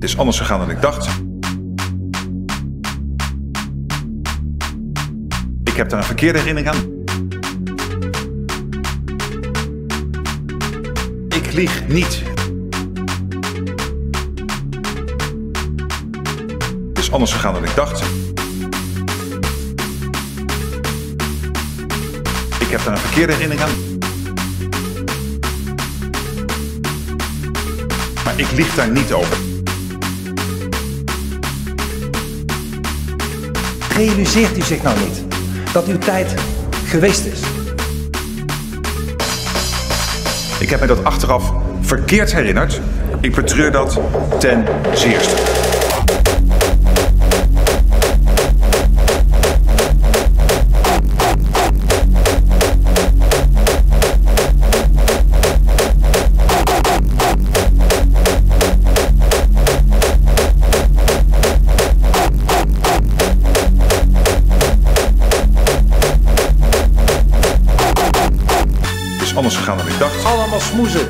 Het is anders gegaan dan ik dacht. Ik heb daar een verkeerde herinnering aan. Ik lieg niet. Het is anders gegaan dan ik dacht. Ik heb daar een verkeerde herinnering aan. Maar ik lieg daar niet over. Realiseert u zich nou niet dat uw tijd geweest is? Ik heb mij dat achteraf verkeerd herinnerd. Ik betreur dat ten zeerste. Anders gegaan dan ik dacht. Allemaal smoezen.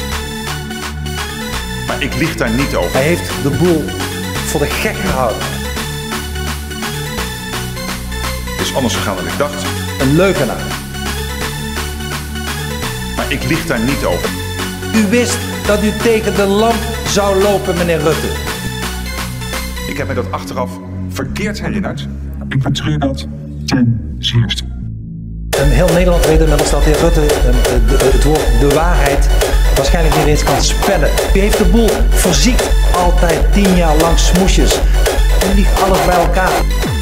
Maar ik lieg daar niet over. Hij heeft de boel voor de gek gehouden. Het is anders gegaan dan ik dacht. Een leugenaar. Maar ik lieg daar niet over. U wist dat u tegen de lamp zou lopen, meneer Rutte. Ik heb mij dat achteraf verkeerd herinnerd. Ik betreur dat ten zeerste. Heel Nederland weet inmiddels dat de heer Rutte het woord de waarheid waarschijnlijk niet eens kan spellen. U heeft de boel verziekt. Altijd 10 jaar lang smoesjes. U liegt alles bij elkaar.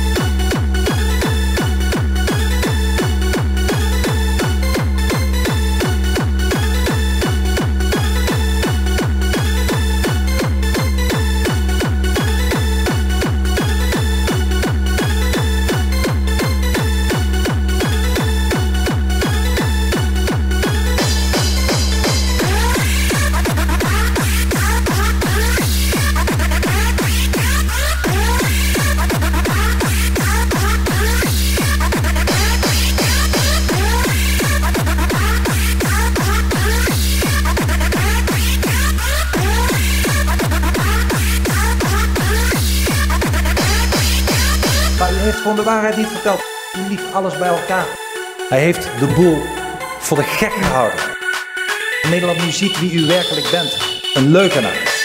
Maar u heeft gewoon de waarheid niet verteld. U liegt alles bij elkaar. Hij heeft de boel voor de gek gehouden. Nederland nu ziet wie u werkelijk bent. Een leugenaar.